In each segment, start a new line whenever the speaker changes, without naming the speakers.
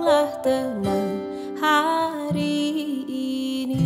bisalah tenang hari ini.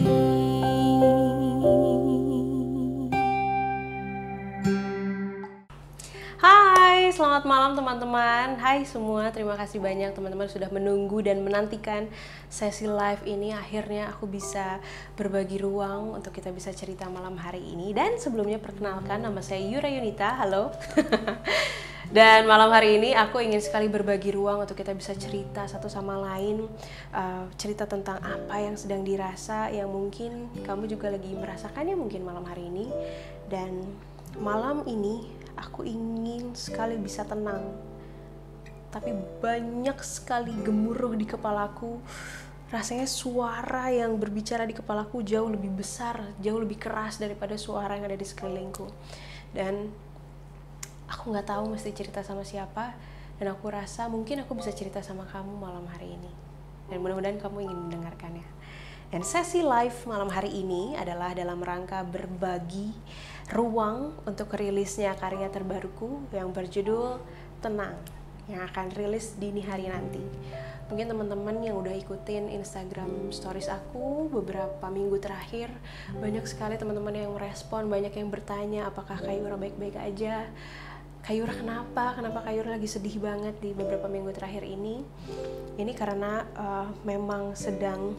Hai, selamat malam teman-teman. Hai semua, terima kasih banyak teman-teman sudah menunggu dan menantikan sesi live ini. Akhirnya aku bisa berbagi ruang untuk kita bisa cerita malam hari ini. Dan sebelumnya perkenalkan, nama saya Yura Yunita, halo. Dan malam hari ini aku ingin sekali berbagi ruang untuk kita bisa cerita satu sama lain, cerita tentang apa yang sedang dirasa, yang mungkin kamu juga lagi merasakannya mungkin malam hari ini. Dan malam ini aku ingin sekali bisa tenang, tapi banyak sekali gemuruh di kepalaku. Rasanya suara yang berbicara di kepalaku jauh lebih besar, jauh lebih keras daripada suara yang ada di sekelilingku. Dan aku nggak tahu mesti cerita sama siapa, dan aku rasa mungkin aku bisa cerita sama kamu malam hari ini. Dan mudah-mudahan kamu ingin mendengarkannya. Dan sesi live malam hari ini adalah dalam rangka berbagi ruang untuk rilisnya karya terbaruku yang berjudul Tenang, yang akan rilis dini hari nanti. Mungkin teman-teman yang udah ikutin Instagram stories aku beberapa minggu terakhir, banyak sekali teman-teman yang merespon, banyak yang bertanya apakah Kayura baik-baik aja. Kayura kenapa Kayura lagi sedih banget di beberapa minggu terakhir ini. Ini karena memang sedang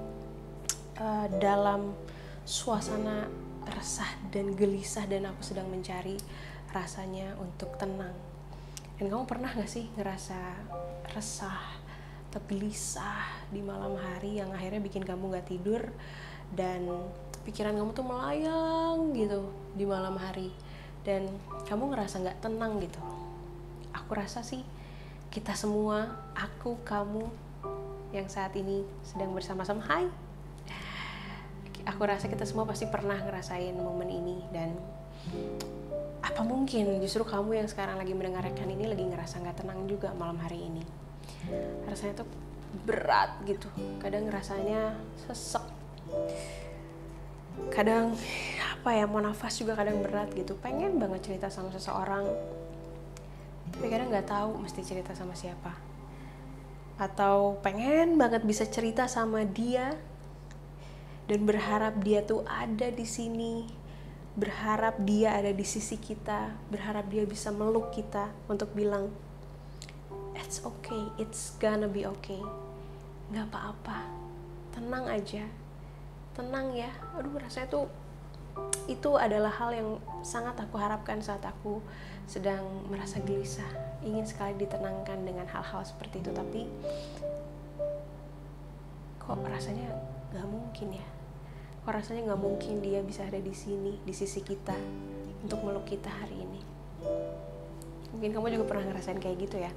dalam suasana resah dan gelisah, dan aku sedang mencari rasanya untuk tenang. Dan kamu pernah gak sih ngerasa resah atau gelisah di malam hari yang akhirnya bikin kamu gak tidur dan pikiran kamu tuh melayang gitu di malam hari, dan kamu ngerasa gak tenang gitu? Aku rasa sih kita semua, aku, kamu yang saat ini sedang bersama-sama, hai, aku rasa kita semua pasti pernah ngerasain momen ini. Dan apa mungkin justru kamu yang sekarang lagi mendengarkan ini lagi ngerasa gak tenang juga malam hari ini? Rasanya tuh berat gitu, kadang rasanya sesek, kadang mau nafas juga kadang berat gitu. Pengen banget cerita sama seseorang, tapi kadang gak tahu mesti cerita sama siapa. Atau pengen banget bisa cerita sama dia dan berharap dia tuh ada di sini, berharap dia ada di sisi kita, berharap dia bisa meluk kita untuk bilang it's okay, it's gonna be okay, nggak apa-apa, tenang aja, tenang ya. Aduh, rasanya tuh itu adalah hal yang sangat aku harapkan saat aku sedang merasa gelisah, ingin sekali ditenangkan dengan hal-hal seperti itu. Tapi kok rasanya nggak mungkin ya? Kok rasanya nggak mungkin dia bisa ada di sini, di sisi kita, untuk meluk kita hari ini. Mungkin kamu juga pernah ngerasain kayak gitu ya.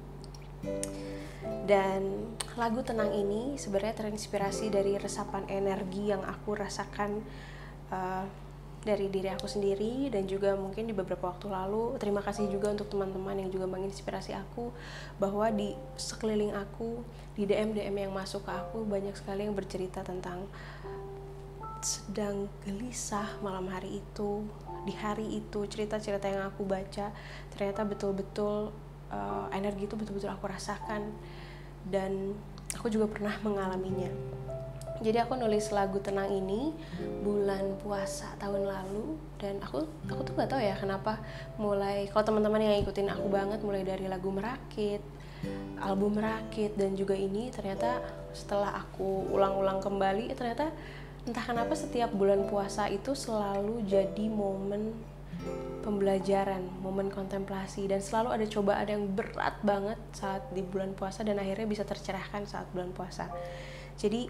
Dan lagu Tenang ini sebenarnya terinspirasi dari resapan energi yang aku rasakan dari diri aku sendiri, dan juga mungkin di beberapa waktu lalu. Terima kasih juga untuk teman-teman yang juga menginspirasi aku, bahwa di sekeliling aku, di DM-DM yang masuk ke aku, banyak sekali yang bercerita tentang sedang gelisah malam hari itu, di hari itu. Cerita-cerita yang aku baca ternyata betul-betul energi itu betul-betul aku rasakan, dan aku juga pernah mengalaminya. Jadi aku nulis lagu Tenang ini bulan puasa tahun lalu, dan aku tuh gak tahu ya kenapa mulai, kalau teman-teman yang ngikutin aku banget, mulai dari lagu Merakit, album Merakit, dan juga ini, ternyata setelah aku ulang-ulang kembali, ternyata entah kenapa setiap bulan puasa itu selalu jadi momen pembelajaran, momen kontemplasi, dan selalu ada cobaan yang berat banget saat di bulan puasa, dan akhirnya bisa tercerahkan saat bulan puasa. Jadi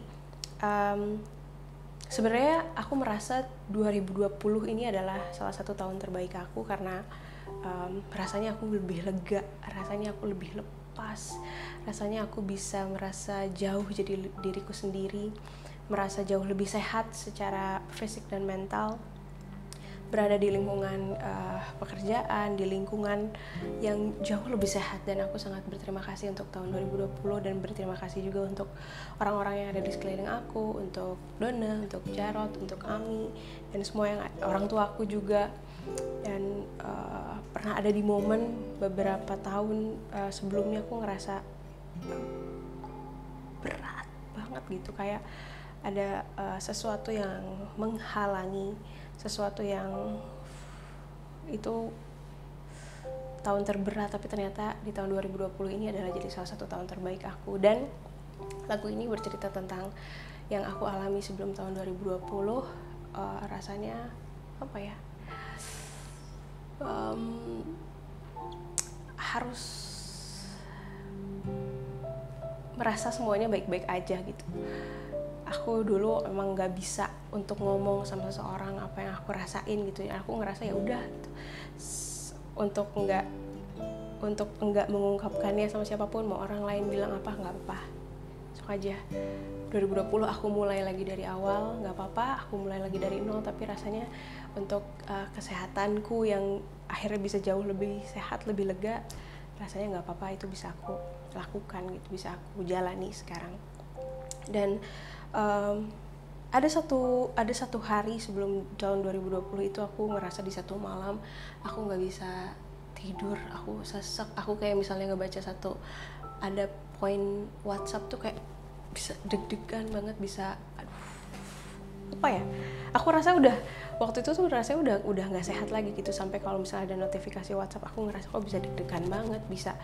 sebenarnya aku merasa 2020 ini adalah salah satu tahun terbaik aku, karena rasanya aku lebih lega, rasanya aku lebih lepas, rasanya aku bisa merasa jauh jadi diriku sendiri, merasa jauh lebih sehat secara fisik dan mental, berada di lingkungan pekerjaan, di lingkungan yang jauh lebih sehat. Dan aku sangat berterima kasih untuk tahun 2020, dan berterima kasih juga untuk orang-orang yang ada di sekeliling aku, untuk Dona, untuk Jarot, untuk Ami, dan semua yang orang tua aku juga. Dan pernah ada di momen beberapa tahun sebelumnya aku ngerasa banget gitu, kayak ada sesuatu yang menghalangi, sesuatu yang itu tahun terberat, tapi ternyata di tahun 2020 ini adalah jadi salah satu tahun terbaik aku. Dan lagu ini bercerita tentang yang aku alami sebelum tahun 2020. Rasanya apa ya, harus merasa semuanya baik-baik aja gitu. Aku dulu emang nggak bisa untuk ngomong sama seseorang apa yang aku rasain gitu ya. Aku ngerasa ya udah gitu. untuk enggak mengungkapkannya sama siapapun, mau orang lain bilang apa nggak apa-apa, sok aja. 2020 aku mulai lagi dari awal, nggak apa-apa, aku mulai lagi dari nol, tapi rasanya untuk kesehatanku yang akhirnya bisa jauh lebih sehat, lebih lega, rasanya nggak apa-apa, itu bisa aku lakukan gitu, bisa aku jalani sekarang. Dan ada satu hari sebelum tahun 2020 itu aku ngerasa di satu malam aku nggak bisa tidur, aku sesek, aku kayak misalnya ngebaca ada poin WhatsApp tuh kayak bisa deg-degan banget, bisa apa ya, aku rasa waktu itu tuh rasanya udah nggak sehat lagi gitu. Sampai kalau misalnya ada notifikasi WhatsApp aku ngerasa kok bisa deg-degan banget,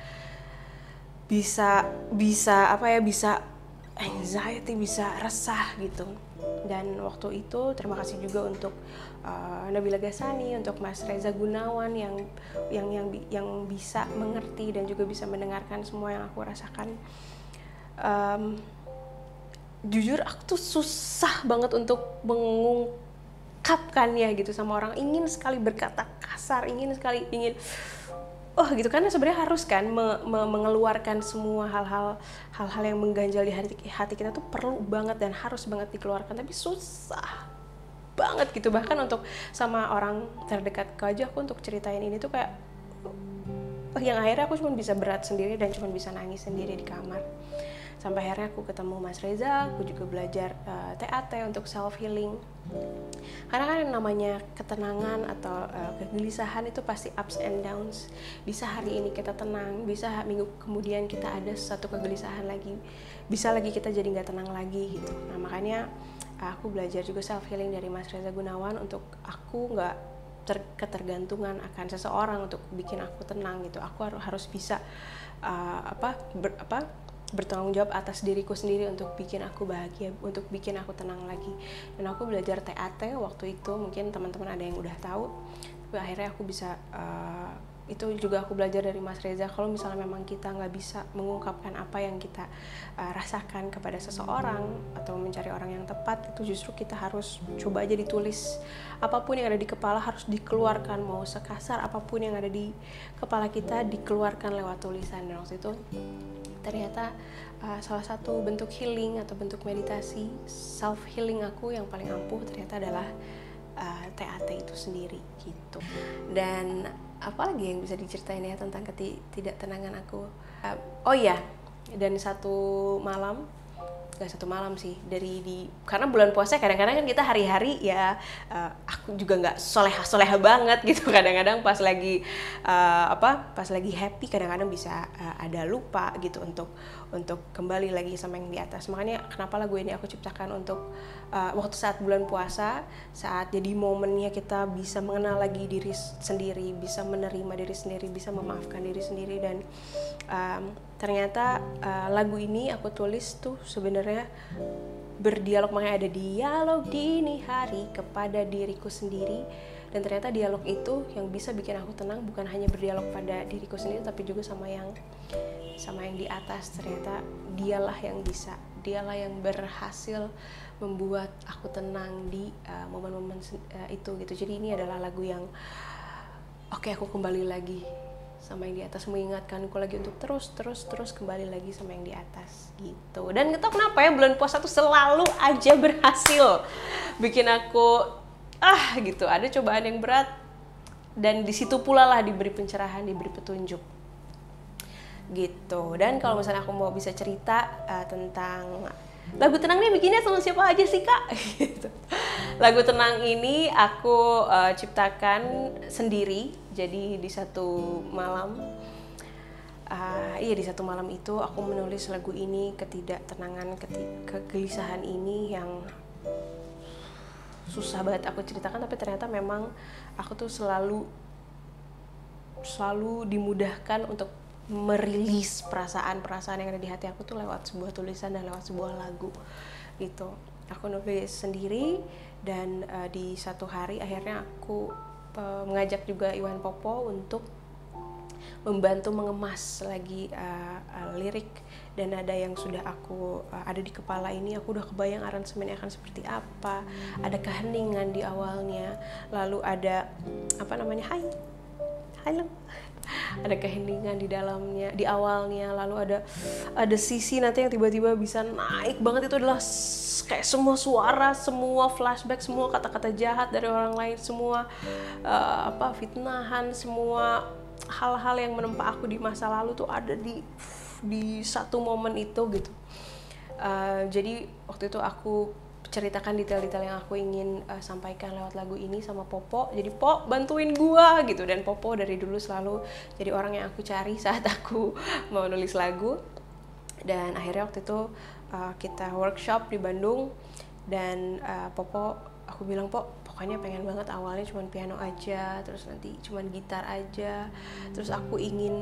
bisa apa ya, bisa anxiety, bisa resah gitu. Dan waktu itu terima kasih juga untuk Nabila Ghasani, untuk Mas Reza Gunawan yang bisa mengerti dan juga bisa mendengarkan semua yang aku rasakan. Jujur aku tuh susah banget untuk mengungkapkannya gitu sama orang. Ingin sekali berkata kasar, ingin gitu, karena sebenarnya harus kan mengeluarkan semua hal-hal yang mengganjal di hati kita tuh perlu banget dan harus banget dikeluarkan, tapi susah banget gitu. Bahkan untuk sama orang terdekat aja aku untuk ceritain ini tuh kayak yang akhirnya aku cuma bisa berat sendiri dan cuma bisa nangis sendiri di kamar. Sampai akhirnya aku ketemu Mas Reza, aku juga belajar TAT untuk self healing. Karena kan yang namanya ketenangan atau kegelisahan itu pasti ups and downs. Bisa hari ini kita tenang, bisa minggu kemudian kita ada satu kegelisahan lagi, bisa lagi kita jadi nggak tenang lagi gitu. Nah makanya aku belajar juga self healing dari Mas Reza Gunawan untuk aku nggak ketergantungan akan seseorang untuk bikin aku tenang gitu. Aku harus bisa bertanggung jawab atas diriku sendiri untuk bikin aku bahagia, untuk bikin aku tenang lagi. Dan aku belajar TAT waktu itu, mungkin teman-teman ada yang udah tahu, tapi akhirnya aku bisa itu juga aku belajar dari Mas Reza. Kalau misalnya memang kita nggak bisa mengungkapkan apa yang kita rasakan kepada seseorang atau mencari orang yang tepat, itu justru kita harus coba aja ditulis. Apapun yang ada di kepala harus dikeluarkan, mau sekasar apapun yang ada di kepala kita dikeluarkan lewat tulisan. Dan waktu itu ternyata salah satu bentuk healing atau bentuk meditasi self healing aku yang paling ampuh ternyata adalah TAT itu sendiri gitu. Dan apalagi yang bisa diceritain ya tentang ketidaktenangan aku. Oh iya, dan satu malam, gak satu malam sih, karena bulan puasa kadang-kadang kan kita hari-hari ya, aku juga nggak soleha banget gitu. Kadang-kadang pas lagi happy, kadang-kadang bisa ada lupa gitu untuk kembali lagi sama yang di atas. Makanya kenapa lagu ini aku ciptakan untuk waktu saat bulan puasa, saat jadi momennya kita bisa mengenal lagi diri sendiri, bisa menerima diri sendiri, bisa memaafkan diri sendiri. Dan ternyata lagu ini aku tulis tuh sebenarnya berdialog, makanya ada dialog dini hari kepada diriku sendiri. Dan ternyata dialog itu yang bisa bikin aku tenang, bukan hanya berdialog pada diriku sendiri tapi juga sama yang di atas. Ternyata dialah yang berhasil membuat aku tenang di momen-momen itu gitu. Jadi ini adalah lagu yang oke, aku kembali lagi sama yang di atas, mengingatkanku lagi untuk terus kembali lagi sama yang di atas gitu. Dan gak tau kenapa ya, bulan puasa tuh selalu aja berhasil bikin aku gitu, ada cobaan yang berat dan di situ pula lah diberi pencerahan, diberi petunjuk gitu. Dan kalau misalnya aku mau bisa cerita tentang lagu tenang nih, bikinnya sama siapa aja sih kak? Gitu. Lagu tenang ini aku ciptakan sendiri, jadi di satu malam Iya, di satu malam itu aku menulis lagu ini, ketidaktenangan, kegelisahan ini yang susah banget aku ceritakan, tapi ternyata memang aku tuh selalu dimudahkan untuk merilis perasaan-perasaan yang ada di hati aku tuh lewat sebuah tulisan dan lewat sebuah lagu gitu. Aku nulis sendiri dan di satu hari akhirnya aku mengajak juga Iwan Popo untuk membantu mengemas lagi lirik, dan ada yang sudah aku ada di kepala ini, aku udah kebayang aransemennya akan seperti apa. Ada keheningan di awalnya, lalu ada halo ada keheningan di dalamnya, di awalnya, lalu ada sisi nanti yang tiba-tiba bisa naik banget. Itu adalah kayak semua suara, semua flashback, semua kata-kata jahat dari orang lain, semua fitnahan, semua hal-hal yang menempa aku di masa lalu tuh ada di satu momen itu gitu. Jadi waktu itu aku ceritakan detail-detail yang aku ingin sampaikan lewat lagu ini sama Popo. Jadi Po, bantuin gua gitu. Dan Popo dari dulu selalu jadi orang yang aku cari saat aku mau nulis lagu. Dan akhirnya waktu itu kita workshop di Bandung, dan Popo, aku bilang, pokoknya pengen banget awalnya cuma piano aja, terus nanti cuma gitar aja, terus aku ingin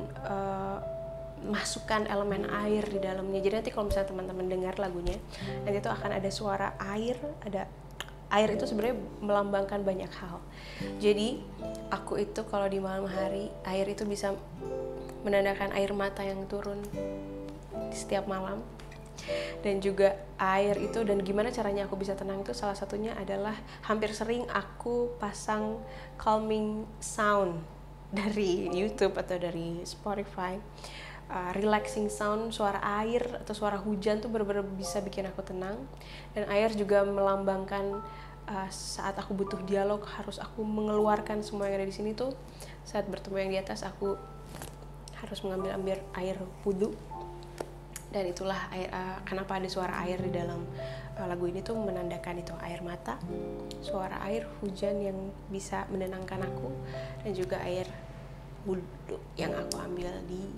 masukkan elemen air di dalamnya. Jadi nanti kalau misalnya teman-teman dengar lagunya, nanti itu akan ada suara air. Ada air itu sebenarnya melambangkan banyak hal. Jadi aku itu kalau di malam hari, air itu bisa menandakan air mata yang turun di setiap malam. Dan juga air itu, dan gimana caranya aku bisa tenang itu salah satunya adalah hampir sering aku pasang calming sound dari YouTube atau dari Spotify. Relaxing sound, suara air atau suara hujan tuh benar-benar bisa bikin aku tenang. Dan air juga melambangkan saat aku butuh dialog, harus aku mengeluarkan semua yang ada di sini tuh. Saat bertemu yang di atas, aku harus mengambil air wudhu. Dan itulah air, kenapa ada suara air di dalam lagu ini tuh menandakan itu air mata, suara air hujan yang bisa menenangkan aku, dan juga air wudhu yang aku ambil di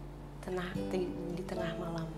tengah malam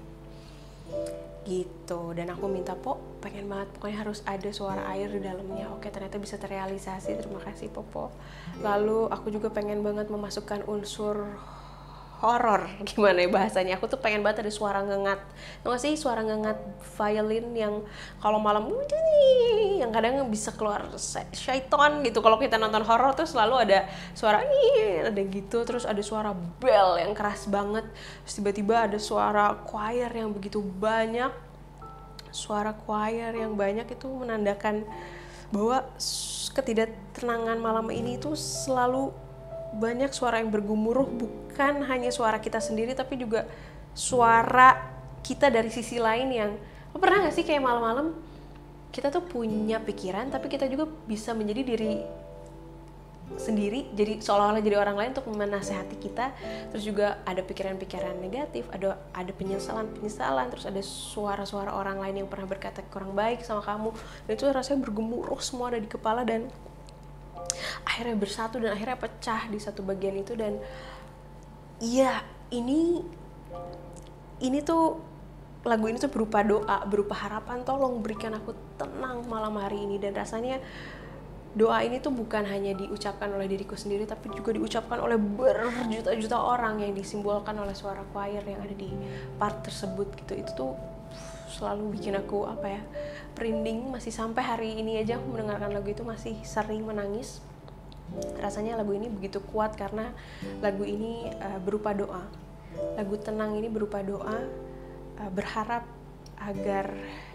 gitu. Dan aku minta pengen banget, pokoknya harus ada suara air di dalamnya. Oke, ternyata bisa terrealisasi, terima kasih Popo. Lalu aku juga pengen banget memasukkan unsur horor, gimana ya bahasanya, aku tuh pengen banget ada suara ngengat. Tau gak sih suara ngengat violin yang kalau malam yang kadang bisa keluar syaiton gitu. Kalau kita nonton horor tuh selalu ada suara ada gitu, terus ada suara bell yang keras banget, terus tiba-tiba ada suara choir yang begitu banyak. Suara choir yang banyak itu menandakan bahwa ketidaktenangan malam ini itu selalu banyak suara yang bergemuruh, bukan hanya suara kita sendiri tapi juga suara kita dari sisi lain. Yang lo pernah gak sih kayak malam-malam kita tuh punya pikiran tapi kita juga bisa menjadi diri sendiri, jadi seolah-olah jadi orang lain untuk menasehati kita. Terus juga ada pikiran-pikiran negatif, ada penyesalan, terus ada suara-suara orang lain yang pernah berkata kurang baik sama kamu, dan itu rasanya bergemuruh semua ada di kepala, dan akhirnya bersatu dan akhirnya pecah di satu bagian itu. Dan iya, ini tuh lagu ini tuh berupa doa, berupa harapan, tolong berikan aku tenang malam hari ini. Dan rasanya doa ini tuh bukan hanya diucapkan oleh diriku sendiri, tapi juga diucapkan oleh berjuta-juta orang yang disimbolkan oleh suara choir yang ada di part tersebut gitu. Itu tuh selalu bikin aku merinding. Masih sampai hari ini aja aku mendengarkan lagu itu masih sering menangis. Rasanya lagu ini begitu kuat karena lagu ini berupa doa. Lagu tenang ini berupa doa, berharap agar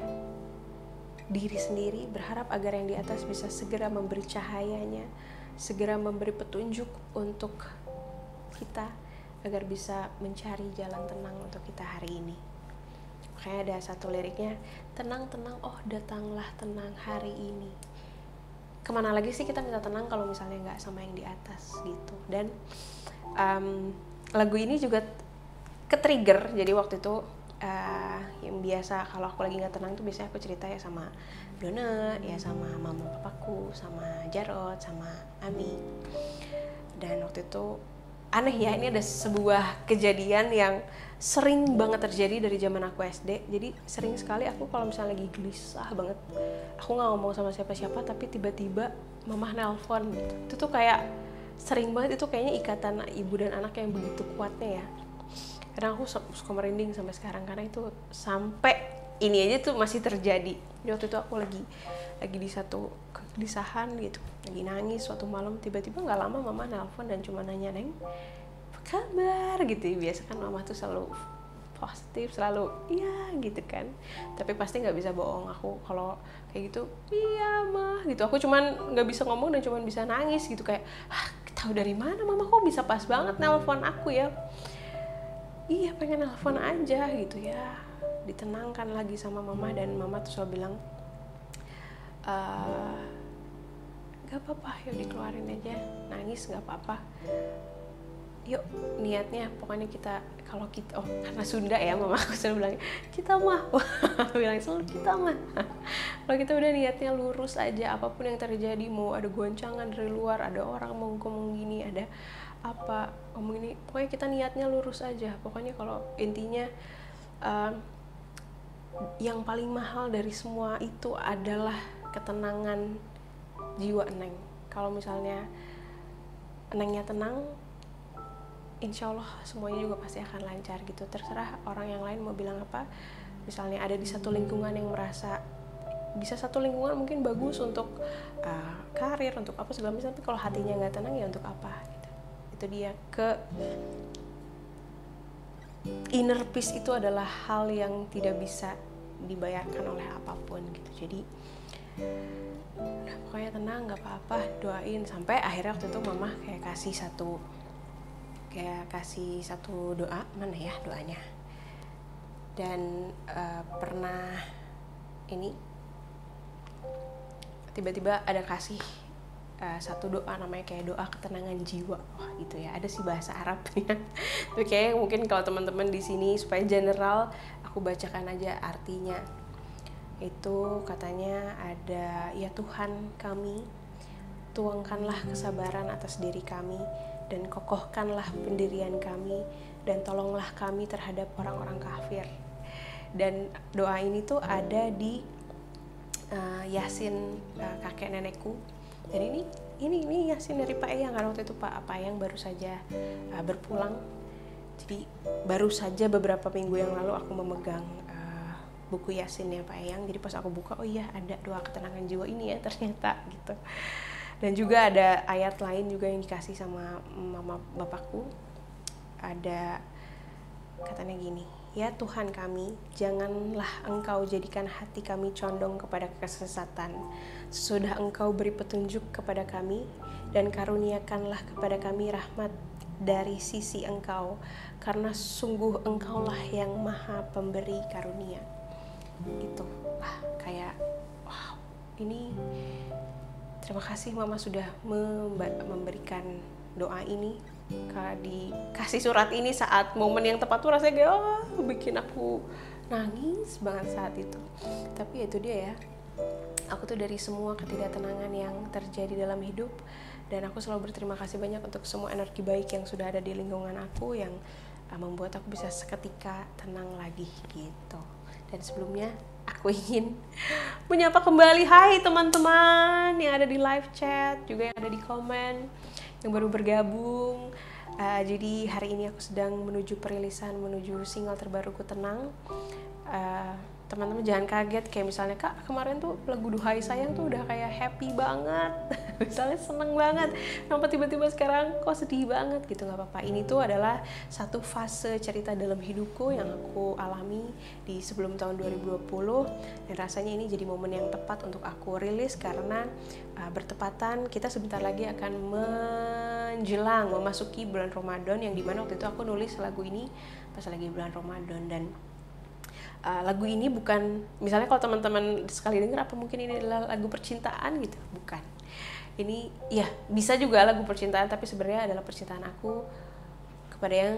diri sendiri, berharap agar yang di atas bisa segera memberi cahayanya, segera memberi petunjuk untuk kita agar bisa mencari jalan tenang untuk kita hari ini. Makanya ada satu liriknya, tenang, oh datanglah tenang hari ini. Kemana lagi sih kita minta tenang kalau misalnya nggak sama yang di atas gitu. Dan lagu ini juga ke-trigger. Jadi waktu itu yang biasa kalau aku lagi nggak tenang tuh biasanya aku cerita ya sama Dona, ya sama mama papaku, sama Jarot, sama Ami. Dan waktu itu aneh ya, ini ada sebuah kejadian yang sering banget terjadi dari zaman aku SD. Jadi sering sekali aku kalau misalnya lagi gelisah banget, aku nggak ngomong sama siapa-siapa, tapi tiba-tiba mamah nelpon gitu. Itu tuh kayak sering banget, itu kayaknya ikatan ibu dan anak yang begitu kuatnya ya. Kadang aku suka merinding sampai sekarang, karena itu sampai ini aja tuh masih terjadi. Jadi waktu itu aku lagi di satu kegelisahan gitu, lagi nangis suatu malam, tiba-tiba nggak lama mama nelpon dan cuma nanya, "Neng, apa kabar?" gitu. Biasa kan mama tuh selalu positif, selalu iya gitu kan, tapi pasti nggak bisa bohong aku kalau kayak gitu. Iya mah gitu, aku cuman nggak bisa ngomong dan cuman bisa nangis gitu, kayak tahu dari mana mama kok bisa pas banget nelpon aku ya. Iya, pengen nelpon aja gitu ya, ditenangkan lagi sama mama. Dan mama tuh selalu bilang, gak apa-apa, yuk dikeluarin aja, nangis gak apa-apa, yuk niatnya pokoknya kita, kalau kita, karena Sunda ya, mama aku selalu bilang kita mah bilang selalu kita mah kalau kita udah niatnya lurus aja, apapun yang terjadi, mau ada goncangan dari luar, ada orang mau ngomong gini, ada apa ngomong ini, pokoknya kita niatnya lurus aja. Pokoknya kalau intinya yang paling mahal dari semua itu adalah ketenangan jiwa Neng. Kalau misalnya Nengnya tenang, insya Allah semuanya juga pasti akan lancar gitu. Terserah orang yang lain mau bilang apa. Misalnya ada di satu lingkungan yang merasa, bisa satu lingkungan mungkin bagus untuk karir, untuk apa segala macam, tapi kalau hatinya nggak tenang ya untuk apa gitu. Itu dia, ke inner peace itu adalah hal yang tidak bisa dibayarkan oleh apapun gitu. Jadi udah pokoknya tenang, nggak apa-apa, doain. Sampai akhirnya waktu itu mama kayak kasih satu doa, mana ya doanya, dan pernah ini tiba-tiba ada kasih satu doa, namanya kayak doa ketenangan jiwa. Wah gitu ya, ada sih bahasa Arabnya tapi kayak mungkin kalau teman-teman di sini supaya general, aku bacakan aja artinya. Itu katanya ada, ya Tuhan kami, tuangkanlah kesabaran atas diri kami, dan kokohkanlah pendirian kami, dan tolonglah kami terhadap orang-orang kafir. Dan doa ini tuh ada di Yasin kakek nenekku. Dan ini Yasin dari Pak Eyang, karena waktu itu Pak Eyang baru saja berpulang. Jadi baru saja beberapa minggu yang lalu aku memegang buku Yasinnya Pak Eyang. Jadi pas aku buka, oh iya ada doa ketenangan jiwa ini ya ternyata gitu. Dan juga ada ayat lain juga yang dikasih sama mama bapakku. Ada katanya gini, ya Tuhan kami, janganlah Engkau jadikan hati kami condong kepada kesesatan. Sesudah Engkau beri petunjuk kepada kami, dan karuniakanlah kepada kami rahmat dari sisi Engkau, karena sungguh Engkaulah yang maha pemberi karunia. Itu kayak wow, ini terima kasih mama sudah memberikan doa ini, dikasih surat ini saat momen yang tepat tuh, rasanya kayak bikin aku nangis banget saat itu. Tapi itu dia ya, aku tuh dari semua ketidaktenangan yang terjadi dalam hidup, dan aku selalu berterima kasih banyak untuk semua energi baik yang sudah ada di lingkungan aku, yang membuat aku bisa seketika tenang lagi gitu. Dan sebelumnya aku ingin menyapa kembali, hai teman-teman yang ada di live chat, juga yang ada di komen, yang baru bergabung. Jadi hari ini aku sedang menuju perilisan, menuju single terbaruku Tenang. Teman-teman jangan kaget, kayak misalnya Kak kemarin tuh lagu Duhai Sayang tuh udah kayak happy banget misalnya seneng banget, kenapa tiba-tiba sekarang kok sedih banget gitu. Nggak apa-apa, ini tuh adalah satu fase cerita dalam hidupku yang aku alami di sebelum tahun 2020, dan rasanya ini jadi momen yang tepat untuk aku rilis, karena bertepatan kita sebentar lagi akan menjelang memasuki bulan Ramadan, yang dimana waktu itu aku nulis lagu ini pas lagi bulan Ramadan. Dan lagu ini bukan, misalnya kalau teman-teman sekali dengar apa mungkin ini adalah lagu percintaan gitu, bukan. Ini ya bisa juga lagu percintaan, tapi sebenarnya adalah percintaan aku kepada yang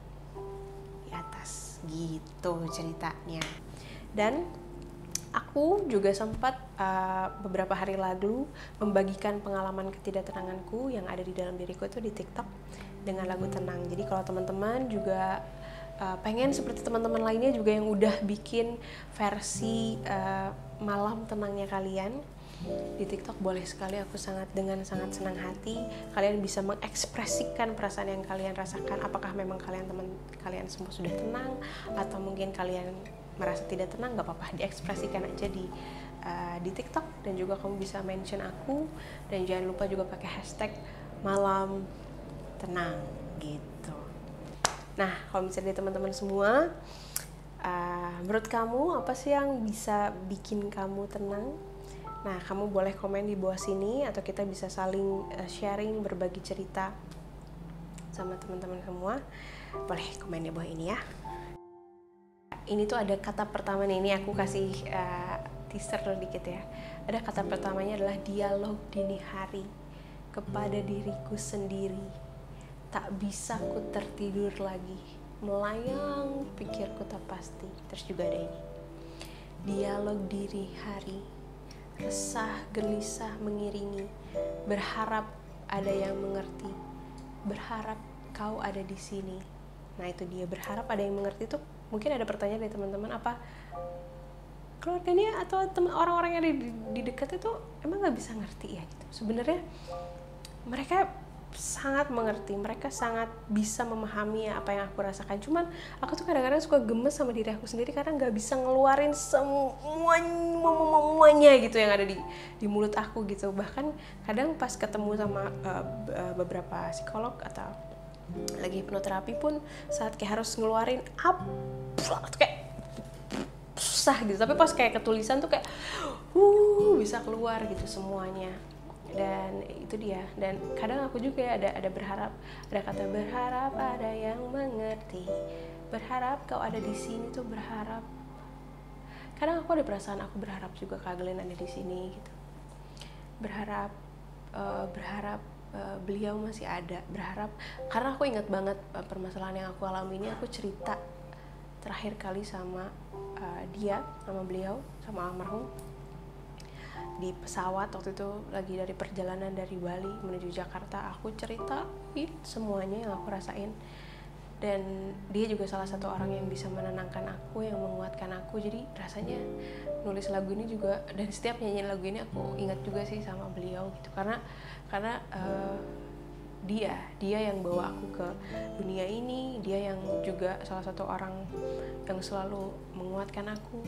di atas gitu ceritanya. Dan aku juga sempat beberapa hari lalu membagikan pengalaman ketidaktenanganku yang ada di dalam diriku itu di TikTok. dengan lagu tenang. Jadi kalau teman-teman juga pengen seperti teman-teman lainnya juga yang udah bikin versi malam tenangnya kalian di TikTok, boleh sekali. Aku dengan sangat senang hati kalian bisa mengekspresikan perasaan yang kalian rasakan. Apakah memang kalian semua sudah tenang, atau mungkin kalian merasa tidak tenang, gak apa-apa, diekspresikan aja di TikTok. Dan juga kamu bisa mention aku, dan jangan lupa juga pakai hashtag malam tenang gitu. Nah, kalau misalnya teman-teman semua, menurut kamu apa sih yang bisa bikin kamu tenang? Nah, kamu boleh komen di bawah sini, atau kita bisa saling sharing, berbagi cerita sama teman-teman semua. Boleh komen di bawah ini ya. Ini tuh ada kata pertama nih, ini aku kasih teaser dikit ya. Ada kata pertamanya adalah dialog dini hari kepada diriku sendiri. Tak bisa ku tertidur lagi, melayang pikirku tak pasti. Terus juga ada ini, dialog diri hari, resah gelisah mengiringi, berharap ada yang mengerti, berharap kau ada di sini. Nah itu dia, berharap ada yang mengerti. Itu mungkin ada pertanyaan dari teman-teman, apa keluarganya atau orang-orang yang di dekat itu emang nggak bisa ngerti ya gitu. Sebenarnya mereka sangat mengerti, mereka sangat bisa memahami apa yang aku rasakan. Cuman aku tuh kadang-kadang suka gemes sama diri aku sendiri karena nggak bisa ngeluarin semuanya gitu yang ada di mulut aku gitu. Bahkan kadang pas ketemu sama beberapa psikolog atau lagi hipnoterapi pun, saat kayak harus ngeluarin kayak susah gitu. Tapi pas kayak ketulisan tuh kayak bisa keluar gitu semuanya. Dan itu dia. Dan kadang aku juga ada berharap, ada kata berharap ada yang mengerti, berharap kau ada di sini tuh berharap. Kadang aku ada perasaan aku berharap juga Kak Glenn ada di sini gitu. Berharap beliau masih ada, berharap, karena aku ingat banget permasalahan yang aku alami ini. Aku cerita terakhir kali sama dia, sama beliau, sama almarhum di pesawat waktu itu, lagi dari perjalanan dari Bali menuju Jakarta. Aku ceritain semuanya yang aku rasain, dan dia juga salah satu orang yang bisa menenangkan aku, yang menguatkan aku. Jadi rasanya nulis lagu ini juga, dan setiap nyanyiin lagu ini aku ingat juga sih sama beliau gitu, karena dia yang bawa aku ke dunia ini, dia yang juga salah satu orang yang selalu menguatkan aku,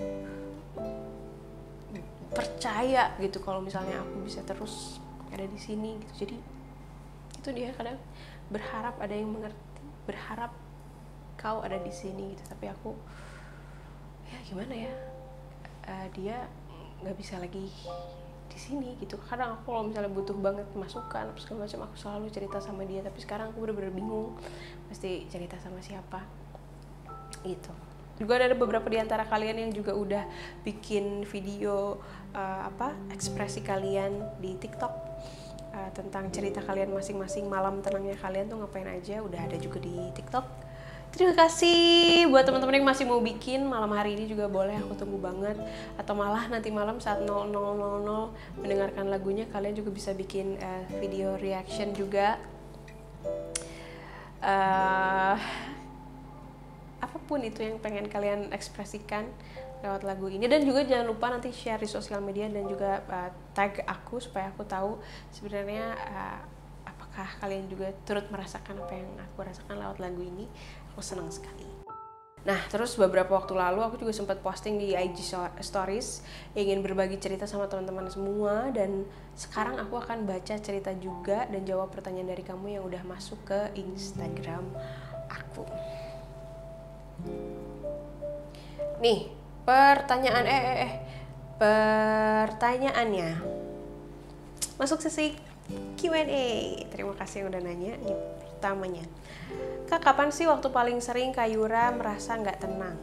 percaya gitu kalau misalnya aku bisa terus ada di sini gitu. Jadi itu dia, kadang berharap ada yang mengerti, berharap kau ada di sini gitu. Tapi aku ya gimana ya, dia nggak bisa lagi di sini gitu. Kadang aku kalau misalnya butuh banget masukan segala macam, aku selalu cerita sama dia. Tapi sekarang aku bener-bener bingung mesti cerita sama siapa gitu. Juga ada beberapa di antara kalian yang juga udah bikin video ekspresi kalian di TikTok tentang cerita kalian masing-masing, malam tenangnya kalian tuh ngapain aja, udah ada juga di TikTok. Terima kasih buat teman-teman yang masih mau bikin malam hari ini juga, boleh, aku tunggu banget. Atau malah nanti malam saat 00.00 mendengarkan lagunya, kalian juga bisa bikin video reaction juga. Apapun itu yang pengen kalian ekspresikan lewat lagu ini. Dan juga jangan lupa nanti share di sosial media, dan juga tag aku supaya aku tahu sebenarnya apakah kalian juga turut merasakan apa yang aku rasakan lewat lagu ini. Aku senang sekali. Nah, terus beberapa waktu lalu aku juga sempat posting di IG Stories, ingin berbagi cerita sama teman-teman semua. Dan sekarang aku akan baca cerita juga dan jawab pertanyaan dari kamu yang udah masuk ke Instagram aku. Nih, pertanyaannya masuk sesi Q&A. Terima kasih yang udah nanya. Nih pertamanya, Kak, kapan sih waktu paling sering Kak Yura merasa nggak tenang?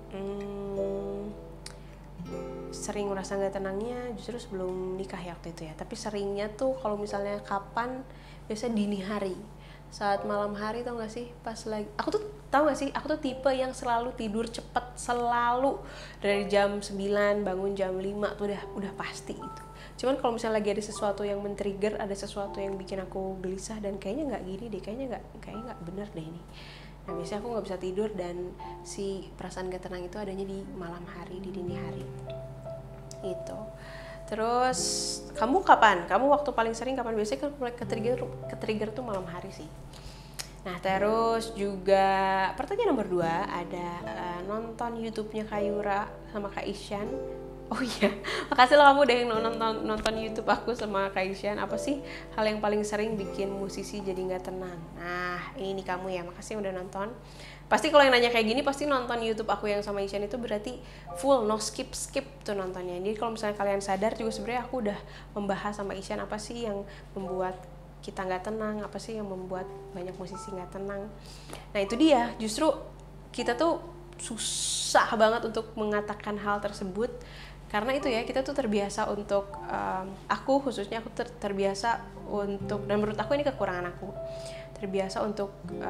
Sering merasa nggak tenangnya justru sebelum nikah ya waktu itu ya. Tapi seringnya tuh kalau misalnya kapan, biasanya dini hari, saat malam hari, tau gak sih, pas lagi aku tuh tau gak sih, aku tuh tipe yang selalu tidur cepet, selalu dari jam 9 bangun jam 5 tuh udah pasti itu. Cuman kalau misalnya lagi ada sesuatu yang men-trigger, ada sesuatu yang bikin aku gelisah dan kayaknya nggak gini deh, kayaknya nggak bener deh ini. Nah biasanya aku nggak bisa tidur dan si perasaan gak tenang itu adanya di malam hari, di dini hari itu. Terus kamu kapan? Kamu waktu paling sering kapan? Biasanya kan ke-trigger tuh malam hari sih. Nah terus juga pertanyaan nomor 2 ada nonton YouTube-nya Kak Yura sama Kak Isyan. Oh iya, makasih loh kamu udah yang nonton YouTube aku sama Kak Isyan. Apa sih hal yang paling sering bikin musisi jadi nggak tenang? Nah ini nih kamu ya, makasih udah nonton. Pasti kalau yang nanya kayak gini pasti nonton YouTube aku yang sama Isyan itu berarti full, no skip tuh nontonnya. Jadi kalau misalnya kalian sadar juga sebenarnya aku udah membahas sama Isyan apa sih yang membuat kita nggak tenang, apa sih yang membuat banyak musisi nggak tenang. Nah itu dia, justru kita tuh susah banget untuk mengatakan hal tersebut. Karena itu ya, kita tuh terbiasa untuk, aku khususnya aku terbiasa untuk, dan menurut aku ini kekurangan aku, terbiasa untuk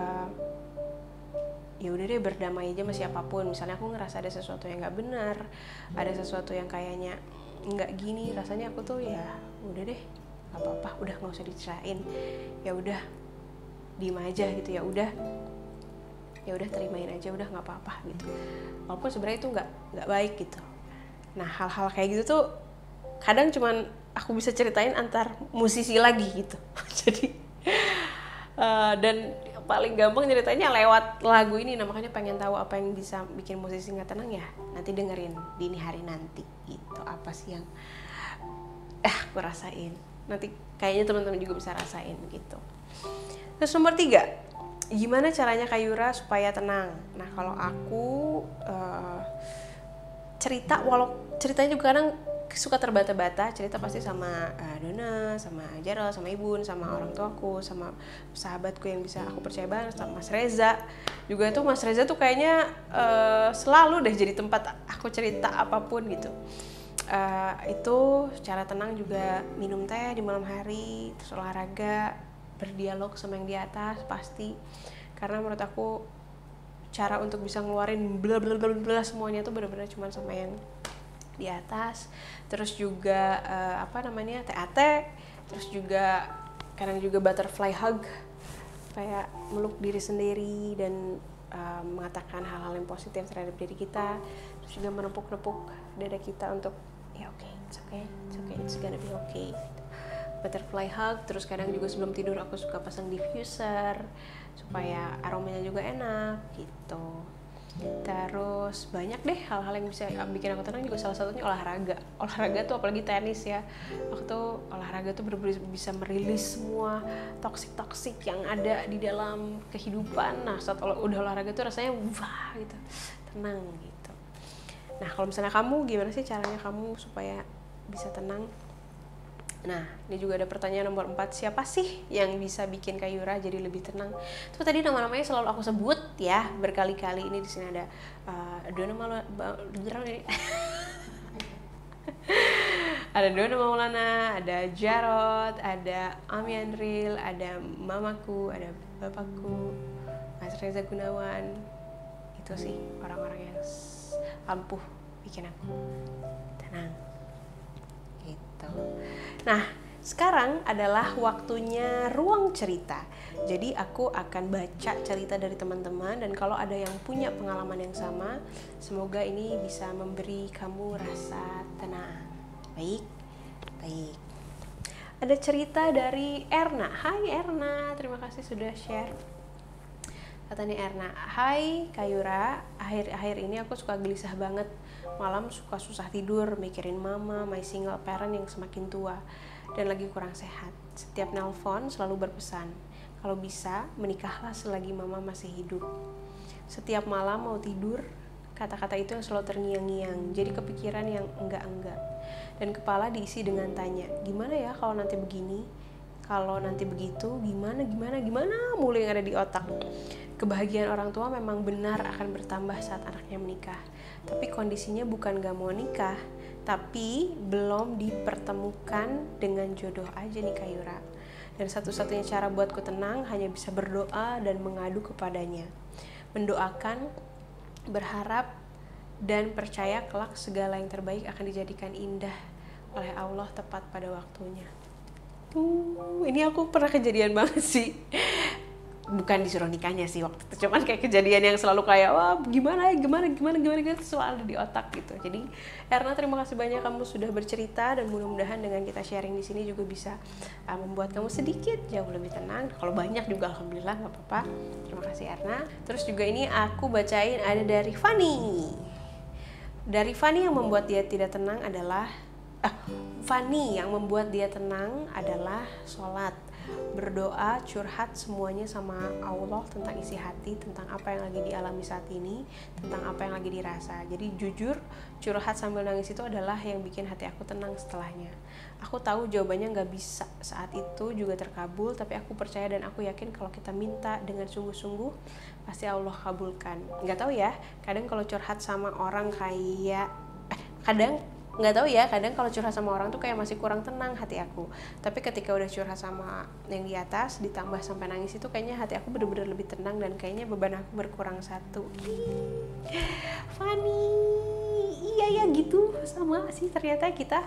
ya udah deh berdamai aja sama siapapun. Misalnya aku ngerasa ada sesuatu yang nggak benar, ada sesuatu yang kayaknya nggak gini, rasanya aku tuh ya udah deh nggak apa-apa, udah nggak usah dicerain, ya udah diem aja gitu, ya udah terimain aja, udah nggak apa-apa gitu. Walaupun sebenarnya itu nggak baik gitu. Nah hal-hal kayak gitu tuh kadang cuman aku bisa ceritain antar musisi lagi gitu. Jadi dan paling gampang ceritainnya lewat lagu ini. Nah makanya pengen tahu apa yang bisa bikin musisi nggak tenang ya, nanti dengerin dini hari nanti gitu, apa sih yang aku rasain. Nanti kayaknya teman-teman juga bisa rasain gitu. Terus nomor 3, gimana caranya Kak Yura supaya tenang? Nah kalau aku ceritanya juga kadang suka terbata-bata. Cerita pasti sama Dona, sama Jarel, sama Ibun, sama orang tuaku, sama sahabatku yang bisa aku percaya banget, sama Mas Reza juga. Tuh Mas Reza tuh kayaknya selalu deh jadi tempat aku cerita apapun gitu. Itu cara tenang juga minum teh di malam hari, terus olahraga, berdialog sama yang di atas pasti. Karena menurut aku cara untuk bisa ngeluarin bla bla bla bla semuanya tuh benar-benar cuma sama yang di atas. Terus juga TAT, terus juga kadang juga butterfly hug, kayak meluk diri sendiri dan mengatakan hal-hal yang positif terhadap diri kita. Terus juga menepuk-nepuk dada kita untuk ya oke, it's gonna be okay. Butterfly hug. Terus kadang juga sebelum tidur aku suka pasang diffuser supaya aromanya juga enak gitu. Terus banyak deh hal-hal yang bisa bikin aku tenang juga, salah satunya olahraga tuh, apalagi tenis ya. Aku tuh olahraga tuh bener-bener bisa merilis semua toksik yang ada di dalam kehidupan. Nah saat udah olahraga tuh rasanya wah gitu, tenang gitu. Nah kalau misalnya kamu, gimana sih caranya kamu supaya bisa tenang? Nah, ini juga ada pertanyaan nomor 4, siapa sih yang bisa bikin Kak Yura jadi lebih tenang? Itu tadi nama-namanya selalu aku sebut ya berkali-kali. Ini di sini ada Dona ada Dona Maulana, ada Jarod, ada Ami Andril, ada mamaku, ada bapakku, Mas Reza Gunawan. Itu sih orang-orang yang ampuh bikin aku tenang. Gitu. Nah, sekarang adalah waktunya ruang cerita. Jadi aku akan baca cerita dari teman-teman, dan kalau ada yang punya pengalaman yang sama, semoga ini bisa memberi kamu rasa tenang. Baik. Ada cerita dari Erna. Hai Erna, terima kasih sudah share. Katanya Erna, hai Kak Yura, akhir-akhir ini aku suka gelisah banget. Malam suka susah tidur, mikirin mama, my single parent yang semakin tua dan lagi kurang sehat. Setiap nelpon selalu berpesan, kalau bisa menikahlah selagi mama masih hidup. Setiap malam mau tidur, kata-kata itu yang selalu terngiang-ngiang, jadi kepikiran yang enggak-enggak. Dan kepala diisi dengan tanya, gimana ya kalau nanti begini? Kalau nanti begitu, gimana mulu yang ada di otak. Kebahagiaan orang tua memang benar akan bertambah saat anaknya menikah. Tapi kondisinya bukan gak mau nikah, tapi belum dipertemukan dengan jodoh aja nih Kak Yura. Dan satu-satunya cara buatku tenang hanya bisa berdoa dan mengadu kepadanya. Mendoakan, berharap, dan percaya kelak segala yang terbaik akan dijadikan indah oleh Allah tepat pada waktunya. Ini aku pernah kejadian banget sih. Bukan disuruh nikahnya sih waktu itu, cuman kayak kejadian yang selalu kayak wah gimana selalu di otak gitu. Jadi Erna, terima kasih banyak kamu sudah bercerita, dan mudah-mudahan dengan kita sharing di sini juga bisa membuat kamu sedikit jauh lebih tenang. Kalau banyak juga alhamdulillah, nggak apa-apa. Terima kasih Erna. Terus juga ini aku bacain ada dari Fanny. Dari Fanny, yang membuat dia tidak tenang adalah Fanny yang membuat dia tenang adalah sholat, berdoa, curhat semuanya sama Allah tentang isi hati, tentang apa yang lagi dialami saat ini, tentang apa yang lagi dirasa. Jadi jujur, curhat sambil nangis itu adalah yang bikin hati aku tenang setelahnya. Aku tahu jawabannya gak bisa saat itu juga terkabul, tapi aku percaya dan aku yakin kalau kita minta dengan sungguh-sungguh pasti Allah kabulkan. Gak tahu ya, kadang kalau curhat sama orang kayak kadang kalau curhat sama orang tuh kayak masih kurang tenang hati aku. Tapi ketika udah curhat sama yang di atas ditambah sampai nangis itu kayaknya hati aku bener-bener lebih tenang, dan kayaknya beban aku berkurang satu. Fanny, iya ya gitu, sama sih ternyata kita.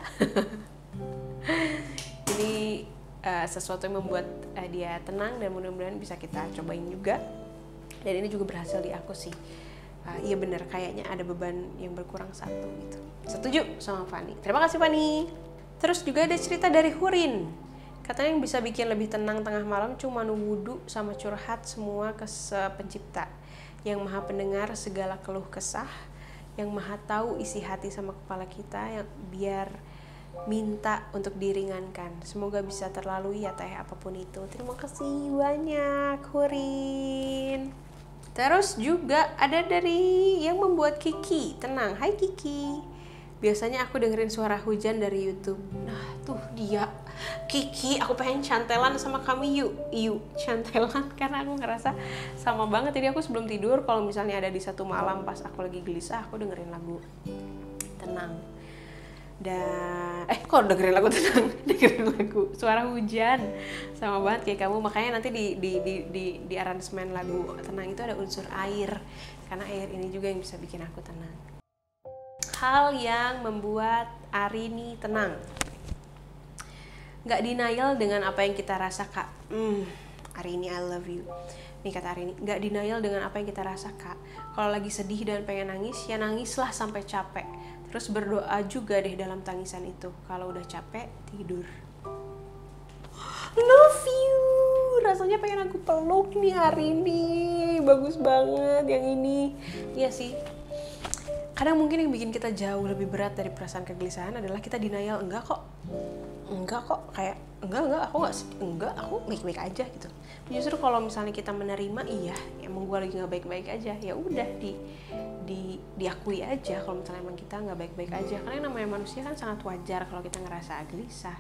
Jadi sesuatu yang membuat dia tenang, dan mudah-mudahan bisa kita cobain juga. Dan ini juga berhasil di aku sih. Iya bener, kayaknya ada beban yang berkurang satu gitu. Setuju sama Fanny. Terima kasih Fanny. Terus juga ada cerita dari Hurin. Katanya yang bisa bikin lebih tenang tengah malam cuma wudhu sama curhat semua ke Pencipta yang maha pendengar segala keluh kesah, yang maha tahu isi hati sama kepala kita, yang biar minta untuk diringankan. Semoga bisa terlalui ya teh apapun itu. Terima kasih banyak Hurin. Terus juga ada dari yang membuat Kiki tenang. Hai Kiki. Biasanya aku dengerin suara hujan dari YouTube. Nah tuh dia Kiki, aku pengen cantelan sama kamu yuk cantelan, karena aku ngerasa sama banget. Jadi aku sebelum tidur kalau misalnya ada di satu malam pas aku lagi gelisah, aku dengerin lagu tenang. Dan kok dengerin lagu tenang, dengerin lagu suara hujan sama banget kayak kamu. Makanya nanti di aransemen lagu tenang itu ada unsur air, karena air ini juga yang bisa bikin aku tenang. Hal yang membuat Arini tenang, nggak denial dengan apa yang kita rasa kak. Arini I love you. Nih kata Arini, nggak denial dengan apa yang kita rasa kak. Kalau lagi sedih dan pengen nangis, ya nangislah sampai capek. Terus berdoa juga deh dalam tangisan itu. Kalau udah capek, tidur. Love you. Rasanya pengen aku peluk nih hari ini. Bagus banget yang ini. Iya sih. Kadang mungkin yang bikin kita jauh lebih berat dari perasaan kegelisahan adalah kita denial. Enggak kok. Kayak enggak, aku baik-baik aja gitu. Justru kalau misalnya kita menerima, iya, emang gue lagi nggak baik-baik aja, ya udah diakui aja kalau misalnya emang kita nggak baik-baik aja. Karena namanya manusia kan sangat wajar kalau kita ngerasa gelisah,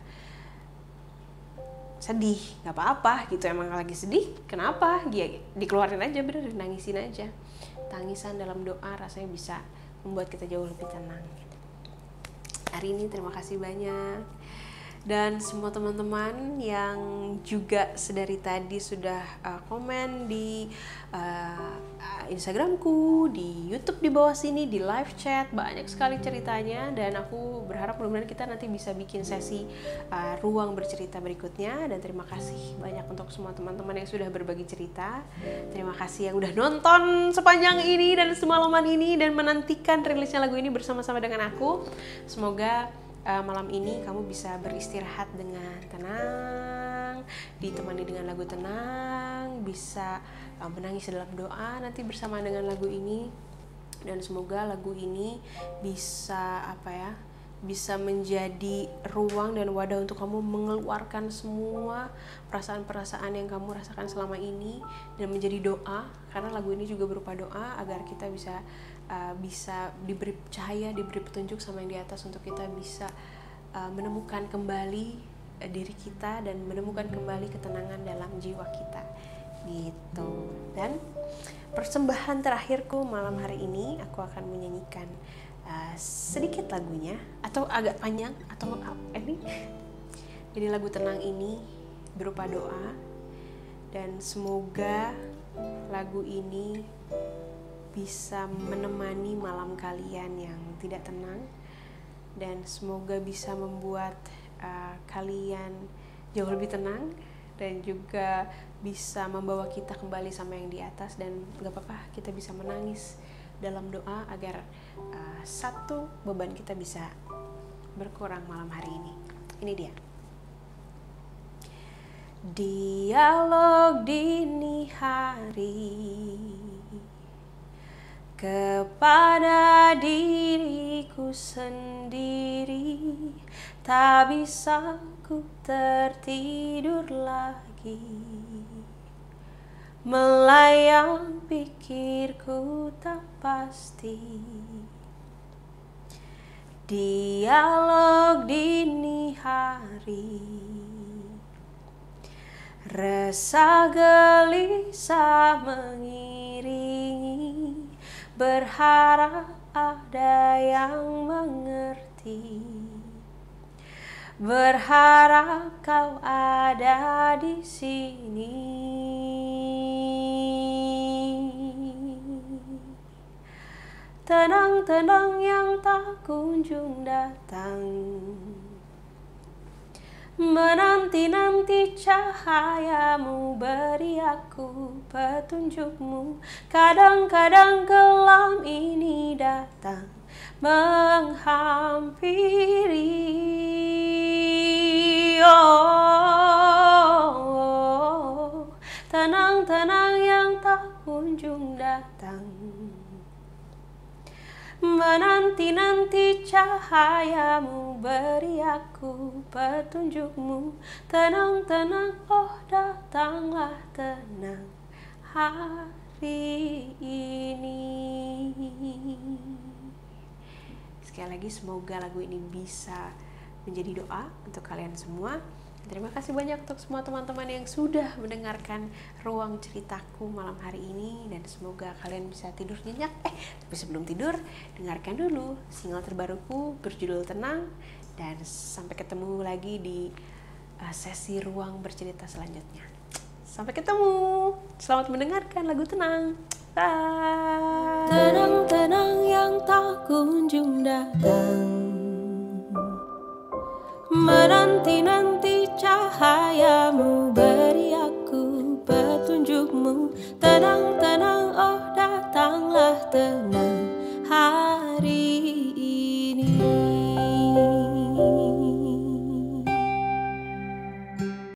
sedih, nggak apa-apa gitu. Emang lagi sedih, kenapa? Ya dikeluarin aja, bener, nangisin aja. Tangisan dalam doa rasanya bisa membuat kita jauh lebih tenang. Hari ini terima kasih banyak. Dan semua teman-teman yang juga sedari tadi sudah komen di Instagramku, di YouTube di bawah sini, di live chat, banyak sekali ceritanya. Dan aku berharap mudah-mudahan kita nanti bisa bikin sesi ruang bercerita berikutnya. Dan terima kasih banyak untuk semua teman-teman yang sudah berbagi cerita. Terima kasih yang udah nonton sepanjang ini dan semalaman ini dan menantikan rilisnya lagu ini bersama-sama dengan aku. Semoga malam ini kamu bisa beristirahat dengan tenang, ditemani dengan lagu tenang, bisa menangis dalam doa nanti bersama dengan lagu ini. Dan semoga lagu ini bisa bisa menjadi ruang dan wadah untuk kamu mengeluarkan semua perasaan-perasaan yang kamu rasakan selama ini, dan menjadi doa, karena lagu ini juga berupa doa agar kita bisa diberi cahaya, diberi petunjuk sama yang di atas untuk kita bisa menemukan kembali diri kita dan menemukan kembali ketenangan dalam jiwa kita gitu. Dan persembahan terakhirku malam hari ini, aku akan menyanyikan sedikit lagunya, atau agak panjang, atau ini. Jadi lagu tenang ini berupa doa, dan semoga lagu ini bisa menemani malam kalian yang tidak tenang, dan semoga bisa membuat kalian jauh lebih tenang dan juga bisa membawa kita kembali sama yang di atas. Dan gak apa-apa, kita bisa menangis dalam doa agar satu beban kita bisa berkurang malam hari ini. Ini dia. Dialog dini hari kepada diriku sendiri, tak bisa ku tertidur lagi, melayang pikirku tak pasti. Dialog dini hari, resah gelisah mengiringi, berharap ada yang mengerti, berharap kau ada di sini. Tenang-tenang yang tak kunjung datang, menanti-nanti cahayamu, beri aku petunjukmu. Kadang-kadang kelam ini datang menghampiri. Oh, tenang-tenang yang tak kunjung datang, menanti-nanti cahayamu, beri aku petunjukmu. Tenang-tenang, oh datanglah tenang hari ini. Sekali lagi, semoga lagu ini bisa menjadi doa untuk kalian semua. Terima kasih banyak untuk semua teman-teman yang sudah mendengarkan ruang ceritaku malam hari ini, dan semoga kalian bisa tidur nyenyak. Tapi sebelum tidur, dengarkan dulu single terbaruku berjudul Tenang, dan sampai ketemu lagi di sesi ruang bercerita selanjutnya. Sampai ketemu. Selamat mendengarkan lagu Tenang. Bye. Tenang-tenang yang tak kunjung datang, menanti-nanti